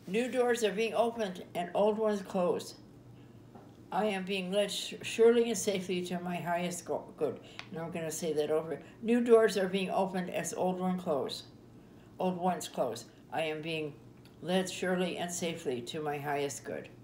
New doors are being opened and old ones closed. I am being led surely and safely to my highest good. And I'm going to say that over. New doors are being opened as old ones close. Old ones close. I am being led surely and safely to my highest good.